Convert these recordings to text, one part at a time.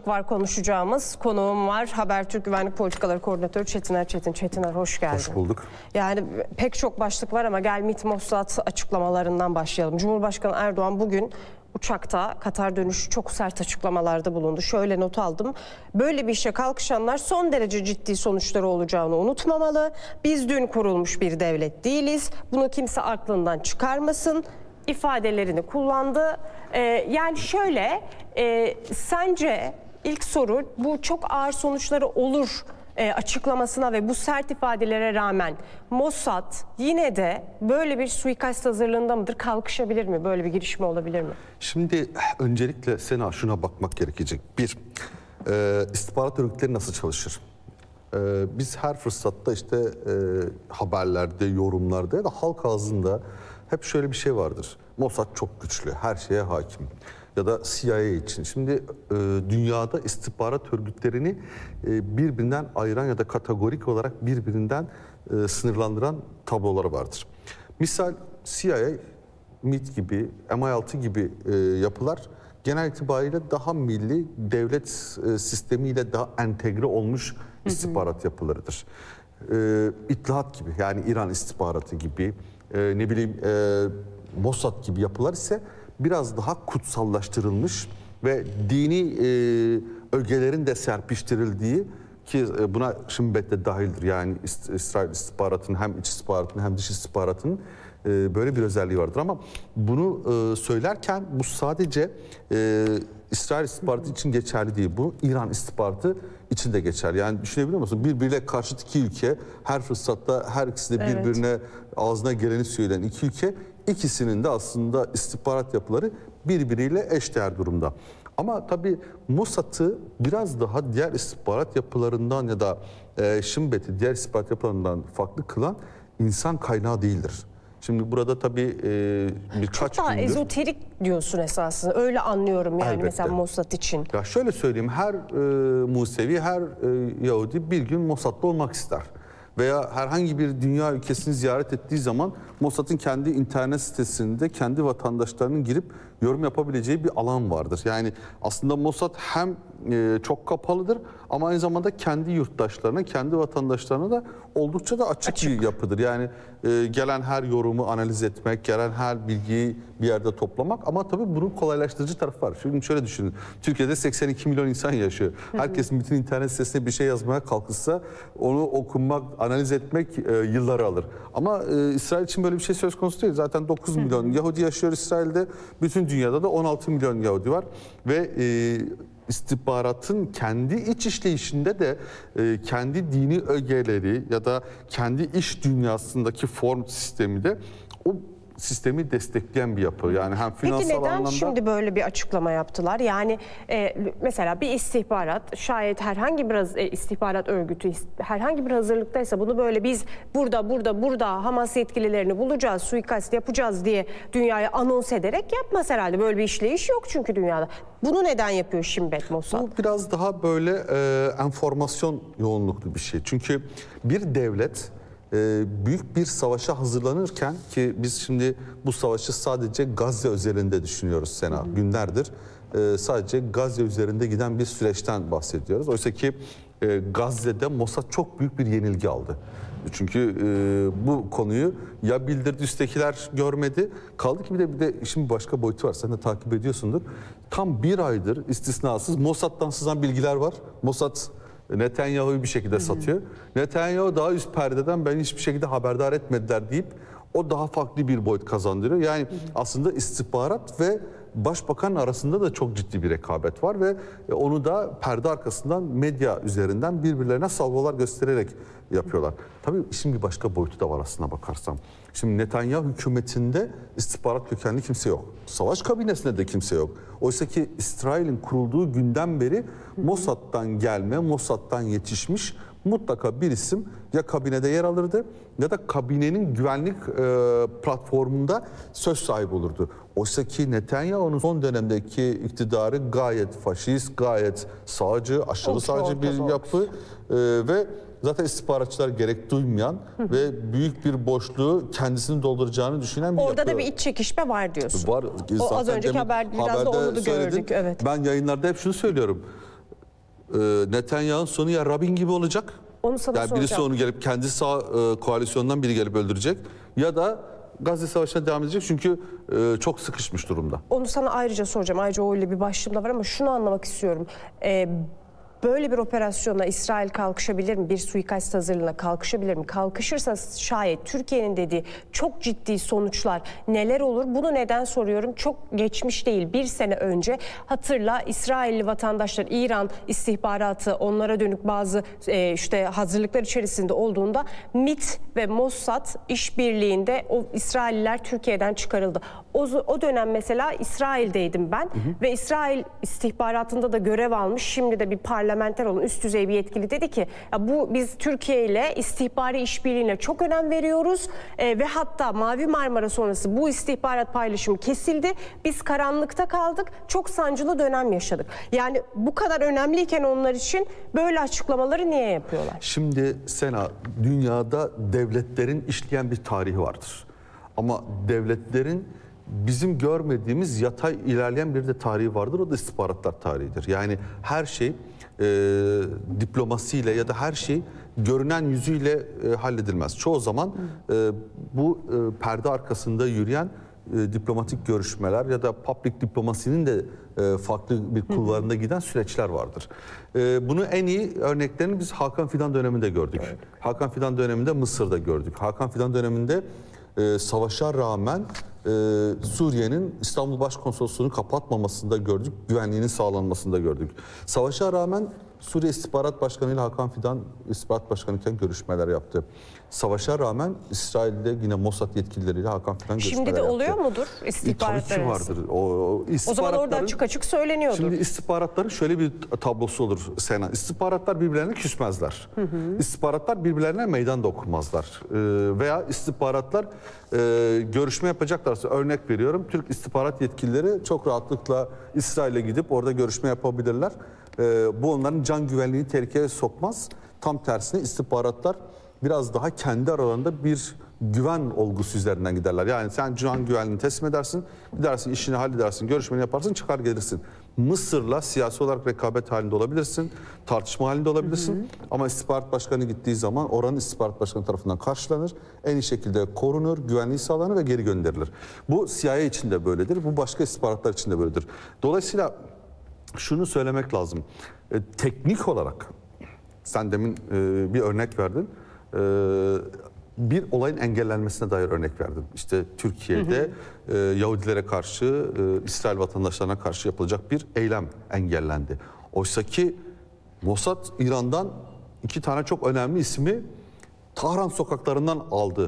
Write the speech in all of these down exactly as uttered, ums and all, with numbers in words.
var konuşacağımız. Konuğum var. Habertürk Güvenlik Politikaları Koordinatörü Çetiner Çetin. Çetiner hoş geldin. Hoş bulduk. Yani pek çok başlık var ama gel MİT Mossad açıklamalarından başlayalım. Cumhurbaşkanı Erdoğan bugün uçakta Katar dönüşü çok sert açıklamalarda bulundu. Şöyle not aldım. Böyle bir işe kalkışanlar son derece ciddi sonuçları olacağını unutmamalı. Biz dün kurulmuş bir devlet değiliz. Bunu kimse aklından çıkarmasın ifadelerini kullandı. Ee, yani şöyle, e, sence ilk soru, bu çok ağır sonuçları olur e, açıklamasına ve bu sert ifadelere rağmen Mossad yine de böyle bir suikast hazırlığında mıdır? Kalkışabilir mi? Böyle bir girişimi olabilir mi? Şimdi öncelikle Sena şuna bakmak gerekecek. Bir, e, istihbarat örgütleri nasıl çalışır? E, biz her fırsatta işte e, haberlerde, yorumlarda ya da halk ağzında hep şöyle bir şey vardır. Mossad çok güçlü, her şeye hakim. Ya da C I A için. Şimdi e, dünyada istihbarat örgütlerini e, birbirinden ayıran ya da kategorik olarak birbirinden e, sınırlandıran tabloları vardır. Misal C I A, MİT gibi, M I altı gibi e, yapılar genel itibariyle daha milli devlet e, sistemiyle daha entegre olmuş istihbarat yapılarıdır. E, İttihat gibi, yani İran istihbaratı gibi, e, ne bileyim e, Mossad gibi yapılar ise biraz daha kutsallaştırılmış ve dini e, ögelerin de serpiştirildiği, ki e, buna Şimbet de dahildir. Yani İsrail istihbaratının hem iç istihbaratının hem dış istihbaratının e, böyle bir özelliği vardır. Ama bunu e, söylerken bu sadece e, İsrail istihbaratı için geçerli değil. Bu İran istihbaratı için de geçerli. Yani düşünebiliyor musun? Birbiriyle karşıt iki ülke, her fırsatta her ikisi de birbirine evet. ağzına geleni söyleyen iki ülke, İkisinin de aslında istihbarat yapıları birbiriyle eşdeğer durumda. Ama tabii Mossad'ı biraz daha diğer istihbarat yapılarından ya da e, Şimbet'i diğer istihbarat yapılarından farklı kılan insan kaynağı değildir. Şimdi burada tabii e, birkaç Çok daha gündür, ezoterik diyorsun esasında. Öyle anlıyorum yani. Elbette. Mesela Mossad için. Ya şöyle söyleyeyim, her e, Musevi, her e, Yahudi bir gün Mossad'da olmak ister. Veya herhangi bir dünya ülkesini ziyaret ettiği zaman Mossad'ın kendi internet sitesinde kendi vatandaşlarının girip yorum yapabileceği bir alan vardır. Yani aslında Mossad hem e, çok kapalıdır ama aynı zamanda kendi yurttaşlarına, kendi vatandaşlarına da oldukça da açık, açık. bir yapıdır. Yani e, gelen her yorumu analiz etmek, gelen her bilgiyi bir yerde toplamak, ama tabii bunun kolaylaştırıcı tarafı var. Şimdi şöyle düşünün, Türkiye'de seksen iki milyon insan yaşıyor. Herkes bütün internet sitesine bir şey yazmaya kalkışsa onu okumak, analiz etmek e, yılları alır. Ama e, İsrail için böyle bir şey söz konusu değil. Zaten dokuz milyon Yahudi yaşıyor İsrail'de. Bütün dünyada da on altı milyon Yahudi var. Ve e, istihbaratın kendi iç işleyişinde de e, kendi dini ögeleri ya da kendi iş dünyasındaki form sistemi de o sistemi destekleyen bir yapı. Yani hem finansal Peki neden anlamda... şimdi böyle bir açıklama yaptılar? Yani e, mesela bir istihbarat, şayet herhangi bir e, istihbarat örgütü herhangi bir hazırlıktaysa bunu böyle biz burada burada burada Hamas yetkililerini bulacağız, suikast yapacağız diye dünyaya anons ederek yapmaz herhalde. Böyle bir işleyiş yok çünkü dünyada. Bunu neden yapıyor Şimbet Mossad? Bu biraz daha böyle e, enformasyon yoğunluklu bir şey. Çünkü bir devlet büyük bir savaşa hazırlanırken, ki biz şimdi bu savaşı sadece Gazze üzerinde düşünüyoruz Sena. Hı hı. Günlerdir sadece Gazze üzerinde giden bir süreçten bahsediyoruz. Oysa ki Gazze'de Mossad çok büyük bir yenilgi aldı. Çünkü bu konuyu ya bildirdi, üsttekiler görmedi. Kaldı ki bir de bir de işin başka boyutu var. Sen de takip ediyorsundur. Tam bir aydır istisnasız Mossad'dan sızan bilgiler var. Mossad Netanyahu'yu bir şekilde satıyor. Hı hı. Netanyahu daha üst perdeden ben hiçbir şekilde haberdar etmediler deyip o daha farklı bir boyut kazandırıyor. Yani hı hı. aslında istihbarat ve başbakan arasında da çok ciddi bir rekabet var ve onu da perde arkasından medya üzerinden birbirlerine salvolar göstererek yapıyorlar. Tabii işin bir başka boyutu da var aslına bakarsam. Şimdi Netanyahu hükümetinde istihbarat kökenli kimse yok. Savaş kabinesinde de kimse yok. Oysa ki İsrail'in kurulduğu günden beri Mossad'dan gelme, Mossad'dan yetişmiş mutlaka bir isim ya kabinede yer alırdı ya da kabinenin güvenlik e, platformunda söz sahibi olurdu. Oysa ki Netanyahu'nun son dönemdeki iktidarı gayet faşist, gayet sağcı, aşırı Olsun, sağcı bir yapı e, ve zaten istihbaratçılar gerek duymayan hı hı. ve büyük bir boşluğu kendisini dolduracağını düşünen bir Orada yapı. da bir iç çekişme var diyorsun. Var. O az önceki haber, biraz da onu da gördük. Evet. Ben yayınlarda hep şunu söylüyorum. e, Netanyahu'nun sonu ya Rabin gibi olacak. Onu sana Yani birisi soracağım. onu gelip kendi sağ e, koalisyondan biri gelip öldürecek ya da Gazze Savaşı'na devam edecek çünkü e, çok sıkışmış durumda. Onu sana ayrıca soracağım. Ayrıca öyle bir başlığım da var ama şunu anlamak istiyorum. Ee, böyle bir operasyona İsrail kalkışabilir mi? Bir suikast hazırlığına kalkışabilir mi? Kalkışırsa şayet Türkiye'nin dediği çok ciddi sonuçlar neler olur? Bunu neden soruyorum? Çok geçmiş değil. Bir sene önce hatırla İsrailli vatandaşlar İran istihbaratı onlara dönük bazı e, işte hazırlıklar içerisinde olduğunda MİT ve Mossad işbirliğinde o İsrailliler Türkiye'den çıkarıldı. O, o dönem mesela İsrail'deydim ben hı hı. ve İsrail istihbaratında da görev almış. Şimdi de bir parlamenter olan üst düzey bir yetkili dedi ki ya bu biz Türkiye ile istihbari işbirliğine çok önem veriyoruz e, ve hatta Mavi Marmara sonrası bu istihbarat paylaşımı kesildi. Biz karanlıkta kaldık. Çok sancılı dönem yaşadık. Yani bu kadar önemliyken onlar için böyle açıklamaları niye yapıyorlar? Şimdi Sena, dünyada devletlerin işleyen bir tarihi vardır. Ama devletlerin bizim görmediğimiz yatay ilerleyen bir de tarihi vardır. O da istihbaratlar tarihidir. Yani her şey e, diplomasiyle ya da her şey görünen yüzüyle e, halledilmez. Çoğu zaman e, bu e, perde arkasında yürüyen e, diplomatik görüşmeler ya da public diplomasinin de e, farklı bir kulvarında giden süreçler vardır. E, bunu en iyi örneklerini biz Hakan Fidan döneminde gördük. Evet. Hakan Fidan döneminde Mısır'da gördük. Hakan Fidan döneminde e, savaşa rağmen e, Suriye'nin İstanbul Başkonsolosluğu'nu kapatmamasında gördük, güvenliğinin sağlanmasında gördük. Savaşa rağmen Suriye İstihbarat Başkanı ile Hakan Fidan İstihbarat Başkanı iken görüşmeler yaptı. Savaşa rağmen İsrail'de yine Mossad yetkilileriyle Hakan Fidan görüşmeler yaptı. Şimdi de oluyor yaptı. mudur istihbaratlar e, Tabii ki vardır. O, o, o zaman orada açık açık söyleniyordur. Şimdi istihbaratların şöyle bir tablosu olur Sena. İstihbaratlar birbirlerine küsmezler. Hı hı. İstihbaratlar birbirlerine meydan da okumazlar. Ee, veya istihbaratlar e, görüşme yapacaklarsa, örnek veriyorum, Türk istihbarat yetkilileri çok rahatlıkla İsrail'e gidip orada görüşme yapabilirler. Ee, bu onların can güvenliğini tehlikeye sokmaz. Tam tersine istihbaratlar biraz daha kendi aralarında bir güven olgusu üzerinden giderler. Yani sen can güvenliğini teslim edersin, gidersin işini halledersin, görüşmeni yaparsın, çıkar gelirsin. Mısır'la siyasi olarak rekabet halinde olabilirsin, tartışma halinde olabilirsin. Hı hı. Ama istihbarat başkanı gittiği zaman oranın istihbarat başkanı tarafından karşılanır, en iyi şekilde korunur, güvenliği sağlanır ve geri gönderilir. Bu C I A için de böyledir, bu başka istihbaratlar için de böyledir. Dolayısıyla şunu söylemek lazım, e, teknik olarak sen demin e, bir örnek verdin. E, bir olayın engellenmesine dair örnek verdim. İşte Türkiye'de hı hı. E, Yahudilere karşı, e, İsrail vatandaşlarına karşı yapılacak bir eylem engellendi. Oysa ki Mossad İran'dan iki tane çok önemli ismi Tahran sokaklarından aldı,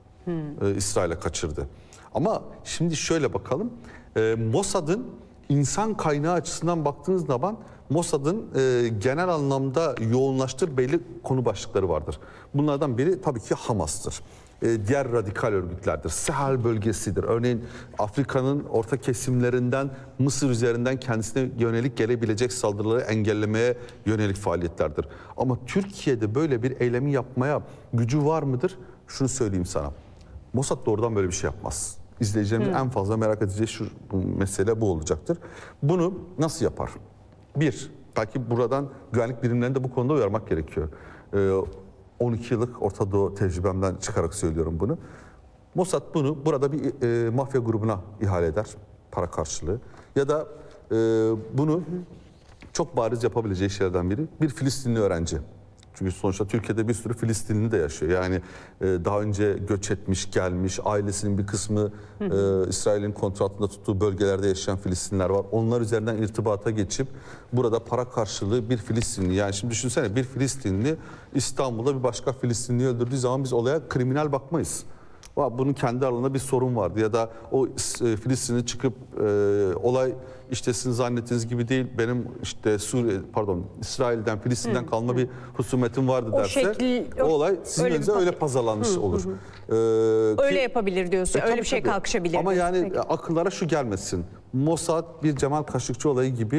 e, İsrail'e kaçırdı. Ama şimdi şöyle bakalım, e, Mossad'ın insan kaynağı açısından baktığınız zaman Mossad'ın e, genel anlamda yoğunlaştığı belli konu başlıkları vardır. Bunlardan biri tabii ki Hamas'tır. E, diğer radikal örgütlerdir. Sahel bölgesidir. Örneğin Afrika'nın orta kesimlerinden Mısır üzerinden kendisine yönelik gelebilecek saldırıları engellemeye yönelik faaliyetlerdir. Ama Türkiye'de böyle bir eylemi yapmaya gücü var mıdır? Şunu söyleyeyim sana. Mossad doğrudan böyle bir şey yapmaz. İzleyicilerin en fazla merak edeceği şu mesele bu olacaktır. Bunu nasıl yapar? Bir, belki buradan güvenlik birimlerini de bu konuda uyarmak gerekiyor. Ee, on iki yıllık Orta Doğu tecrübemden çıkarak söylüyorum bunu. Mossad bunu burada bir e, mafya grubuna ihale eder, para karşılığı. Ya da e, bunu çok bariz yapabileceği şeylerden biri bir Filistinli öğrenci. Çünkü sonuçta Türkiye'de bir sürü Filistinli de yaşıyor. Yani e, daha önce göç etmiş, gelmiş, ailesinin bir kısmı e, İsrail'in kontratında tuttuğu bölgelerde yaşayan Filistinliler var. Onlar üzerinden irtibata geçip burada para karşılığı bir Filistinli. Yani şimdi düşünsene, bir Filistinli İstanbul'da bir başka Filistinliyi öldürdüğü zaman biz olaya kriminal bakmayız. Bunun kendi aralarında bir sorun vardı ya da o e, Filistinli çıkıp e, olay işte sizin zannettiğiniz gibi değil, benim işte Suriye pardon İsrail'den Filistin'den hı, kalma hı. bir husumetim vardı o derse şekli, o, o olay sizin önünüze öyle pazarlanmış hı, olur. Hı, hı. Ee, öyle ki, yapabilir diyorsun. E, öyle tabii, bir şey tabii. kalkışabilir. Ama diyorsun. yani Peki. akıllara şu gelmesin. Mossad bir Cemal Kaşıkçı olayı gibi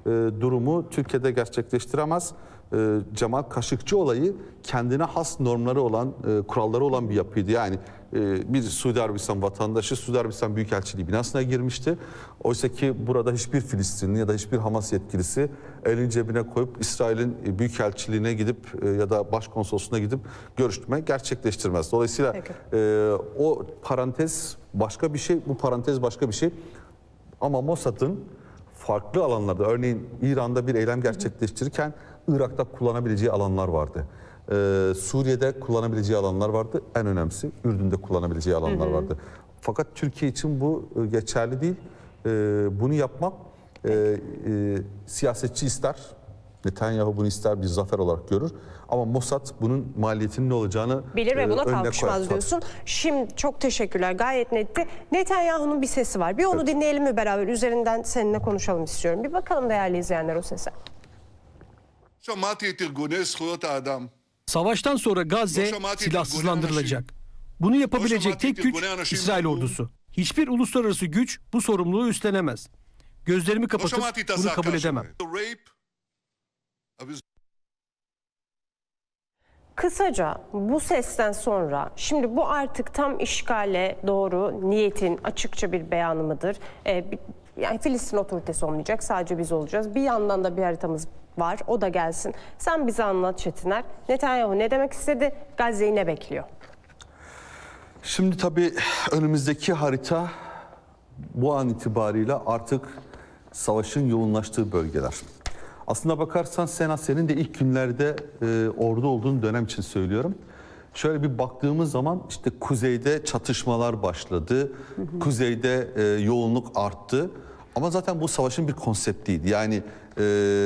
e, durumu Türkiye'de gerçekleştiremez. E, Cemal Kaşıkçı olayı kendine has normları olan, e, kuralları olan bir yapıydı. Yani e, bir Suudi Arabistan vatandaşı Suudi Arabistan Büyükelçiliği binasına girmişti. Oysa ki burada hiçbir Filistinli ya da hiçbir Hamas yetkilisi elini cebine koyup İsrail'in e, Büyükelçiliğine gidip e, ya da Başkonsolosluğuna gidip görüşme gerçekleştirmez. Dolayısıyla e, o parantez başka bir şey, bu parantez başka bir şey. Ama Mossad'ın farklı alanlarda, örneğin İran'da bir eylem gerçekleştirirken Irak'ta kullanabileceği alanlar vardı. Ee, Suriye'de kullanabileceği alanlar vardı. En önemlisi Ürdün'de kullanabileceği alanlar hı hı. vardı. Fakat Türkiye için bu geçerli değil. Ee, bunu yapmak e, e, siyasetçi ister, Netanyahu bunu ister, bir zafer olarak görür. Ama Mossad bunun maliyetinin ne olacağını bilir ve buna e, kalkışmaz diyorsun. Şimdi çok teşekkürler, gayet netti. Netanyahu'nun bir sesi var. Bir onu evet. dinleyelim mi beraber? Üzerinden seninle konuşalım istiyorum. Bir bakalım değerli izleyenler o sese. Savaştan sonra Gazze silahsızlandırılacak. Bunu yapabilecek tek güç İsrail ordusu. Hiçbir uluslararası güç bu sorumluluğu üstlenemez. Gözlerimi kapatıp bunu kabul edemem. Kısaca bu sesten sonra, şimdi bu artık tam işgale doğru niyetin açıkça bir beyanı mıdır? Ee, yani Filistin otoritesi olmayacak, sadece biz olacağız. Bir yandan da bir haritamız var, o da gelsin. Sen bize anlat Çetiner. Netanyahu ne demek istedi? Gazze'yi ne bekliyor? Şimdi tabii önümüzdeki harita bu an itibariyle artık savaşın yoğunlaştığı bölgeler. Aslında bakarsan Sena, senin de ilk günlerde e, orada olduğun dönem için söylüyorum. Şöyle bir baktığımız zaman işte kuzeyde çatışmalar başladı. Hı hı. Kuzeyde e, yoğunluk arttı. Ama zaten bu savaşın bir konseptiydi. Yani e,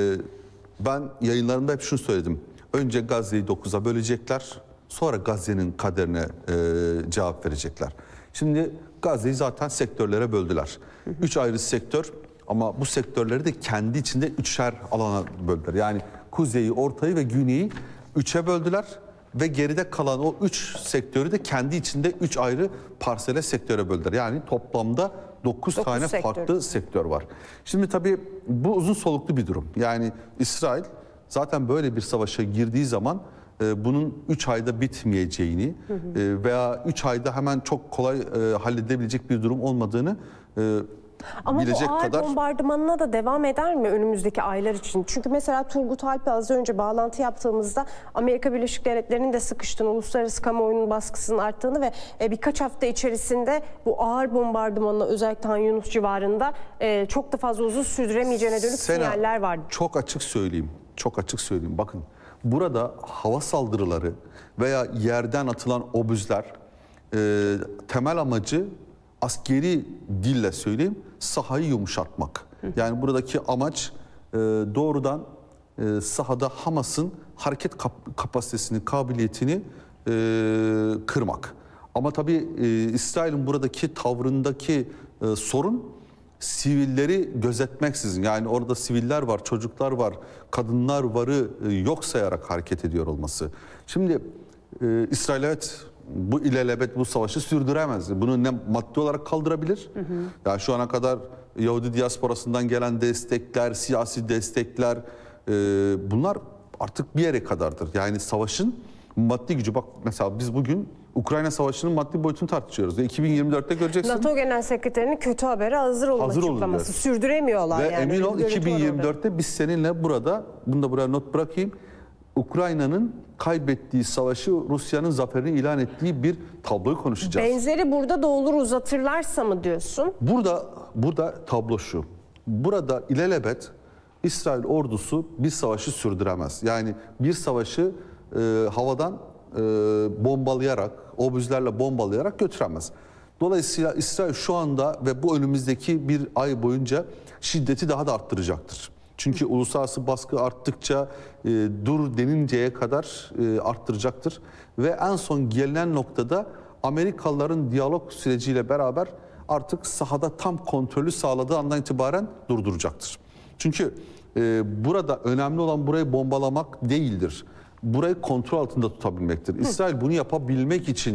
ben yayınlarımda hep şunu söyledim. Önce Gazze'yi dokuza bölecekler. Sonra Gazze'nin kaderine e, cevap verecekler. Şimdi Gazze'yi zaten sektörlere böldüler. Hı hı. Üç ayrı sektör. Ama bu sektörleri de kendi içinde üçer alana böldüler. Yani kuzeyi, ortayı ve güneyi üçe böldüler. Ve geride kalan o üç sektörü de kendi içinde üç ayrı parsele sektöre böldüler. Yani toplamda dokuz tane sektör. farklı sektör var. Şimdi tabii bu uzun soluklu bir durum. Yani İsrail zaten böyle bir savaşa girdiği zaman e, bunun üç ayda bitmeyeceğini hı hı. E, veya üç ayda hemen çok kolay e, halledebilecek bir durum olmadığını e, Ama bilecek bu ağır kadar... bombardımanına da devam eder mi önümüzdeki aylar için? Çünkü mesela Turgut Alp'le az önce bağlantı yaptığımızda Amerika Birleşik Devletleri'nin de sıkıştığını, uluslararası kamuoyunun baskısının arttığını ve birkaç hafta içerisinde bu ağır bombardımanla özellikle Han Yunus civarında çok da fazla uzun sürdüremeyeceğine dönük Sena, sinyaller vardı. Çok açık söyleyeyim, çok açık söyleyeyim. Bakın, burada hava saldırıları veya yerden atılan obüsler e, temel amacı, askeri dille söyleyeyim, sahayı yumuşatmak. Yani buradaki amaç e, doğrudan e, sahada Hamas'ın hareket kap- kapasitesini, kabiliyetini e, kırmak. Ama tabii e, İsrail'in buradaki tavrındaki e, sorun sivilleri gözetmeksizin. Yani orada siviller var, çocuklar var, kadınlar varı e, yok sayarak hareket ediyor olması. Şimdi e, İsrail evet bu ilelebet bu savaşı sürdüremez. Bunu ne maddi olarak kaldırabilir? Hı hı. Ya şu ana kadar Yahudi diasporasından gelen destekler, siyasi destekler, e, bunlar artık bir yere kadardır. Yani savaşın maddi gücü, bak mesela biz bugün Ukrayna Savaşı'nın maddi boyutunu tartışıyoruz. iki bin yirmi dörtte göreceksin. NATO Genel Sekreterinin kötü habere hazır olun hazır açıklaması. Olun Sürdüremiyorlar Ve yani. Ve emin ol iki bin yirmi dörtte biz seninle burada, bunu da buraya not bırakayım, Ukrayna'nın kaybettiği savaşı, Rusya'nın zaferini ilan ettiği bir tabloyu konuşacağız. Benzeri burada da olur, uzatırlarsa mı diyorsun? Burada burada tablo şu. Burada ilelebet İsrail ordusu bir savaşı sürdüremez. Yani bir savaşı e, havadan e, bombalayarak, obüslerle bombalayarak götüremez. Dolayısıyla İsrail şu anda ve bu önümüzdeki bir ay boyunca şiddeti daha da arttıracaktır. Çünkü uluslararası baskı arttıkça e, dur deninceye kadar e, arttıracaktır. Ve en son gelinen noktada Amerikalıların diyalog süreciyle beraber artık sahada tam kontrolü sağladığı andan itibaren durduracaktır. Çünkü e, burada önemli olan burayı bombalamak değildir. Burayı kontrol altında tutabilmektir. İsrail bunu yapabilmek için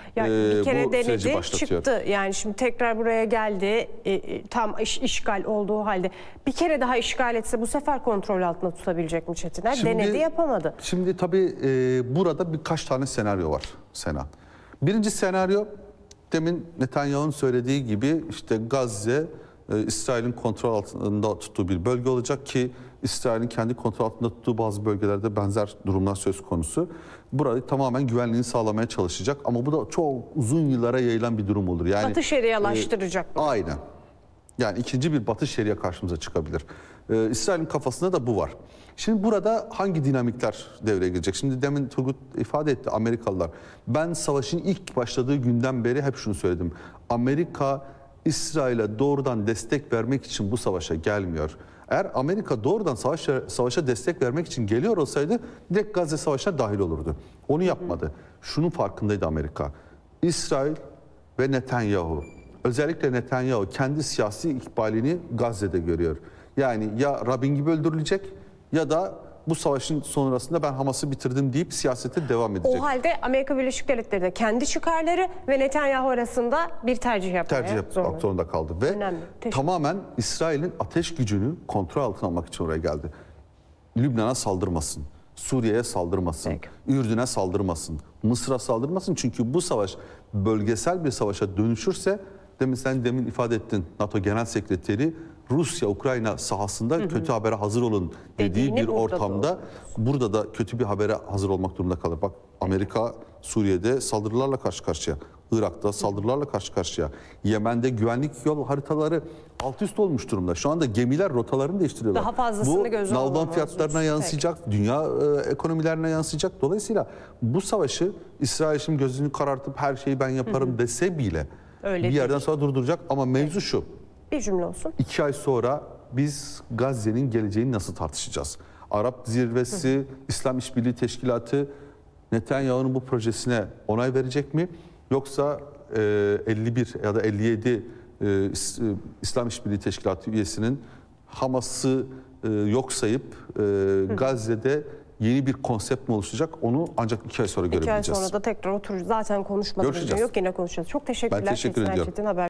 Ya e, bir kere bu süreci denedi, başlatıyor. çıktı. Yani şimdi tekrar buraya geldi, e, e, tam iş, işgal olduğu halde. Bir kere daha işgal etse bu sefer kontrol altında tutabilecek mi Çetiner? Şimdi- Denedi, yapamadı. Şimdi tabii e, burada birkaç tane senaryo var Sena. Birinci senaryo, demin Netanyahu'nun söylediği gibi işte Gazze, e, İsrail'in kontrol altında tuttuğu bir bölge olacak ki İsrail'in kendi kontrol altında tuttuğu bazı bölgelerde benzer durumlar söz konusu. Burayı tamamen güvenliğini sağlamaya çalışacak ama bu da çok uzun yıllara yayılan bir durum olur. Yani Batı şerialaştıracak. e, aynen. Yani ikinci bir Batı şeria karşımıza çıkabilir. Ee, İsrail'in kafasında da bu var. Şimdi burada hangi dinamikler devreye girecek? Şimdi demin Turgut ifade etti, Amerikalılar. Ben savaşın ilk başladığı günden beri hep şunu söyledim. Amerika İsrail'e doğrudan destek vermek için bu savaşa gelmiyor. Eğer Amerika doğrudan savaşa, savaşa destek vermek için geliyor olsaydı direkt Gazze Savaşı'na dahil olurdu. Onu yapmadı. Şunun farkındaydı Amerika. İsrail ve Netanyahu, özellikle Netanyahu kendi siyasi ikbalini Gazze'de görüyor. Yani ya Rabin gibi öldürülecek ya da bu savaşın sonrasında ben Hamas'ı bitirdim deyip siyasete devam edecek. O halde Amerika Birleşik Devletleri de kendi çıkarları ve Netanyahu arasında bir tercih yapmaya tercih yapmak zorunda. zorunda kaldı. Ve Önemli. Teşekkür- tamamen İsrail'in ateş gücünü kontrol altına almak için oraya geldi. Lübnan'a saldırmasın, Suriye'ye saldırmasın, Peki. Ürdün'e saldırmasın, Mısır'a saldırmasın. Çünkü bu savaş bölgesel bir savaşa dönüşürse, demin sen demin ifade ettin, NATO Genel Sekreteri Rusya-Ukrayna sahasında hı hı. kötü habere hazır olun dediği Dediğini bir burada ortamda da burada da kötü bir habere hazır olmak durumunda kalır. Bak Amerika Suriye'de saldırılarla karşı karşıya, Irak'ta saldırılarla karşı karşıya, Yemen'de güvenlik yol haritaları alt üst olmuş durumda. Şu anda gemiler rotalarını değiştiriyorlar. Daha fazlasını göze Bu nalban almamız fiyatlarına lazım. yansıyacak, dünya e, ekonomilerine yansıyacak. Dolayısıyla bu savaşı İsrail şimdi gözünü karartıp her şeyi ben yaparım hı hı. dese bile Öyle bir yerden değil. sonra durduracak. Ama mevzu şu. Bir cümle olsun. İki ay sonra biz Gazze'nin geleceğini nasıl tartışacağız? Arap Zirvesi, hı. İslam İşbirliği Teşkilatı Netanyahu'nun bu projesine onay verecek mi? Yoksa e, elli bir ya da elli yedi e, İslam İşbirliği Teşkilatı üyesinin Hamas'ı e, yok sayıp e, Gazze'de yeni bir konsept mi oluşacak? Onu ancak iki ay sonra görebileceğiz. İki ay sonra da tekrar oturacağız. Zaten konuşmadık. Görüşeceğiz. Yok, yine konuşacağız. Çok teşekkürler. Ben teşekkür Çetin ediyorum. Erçetin haber.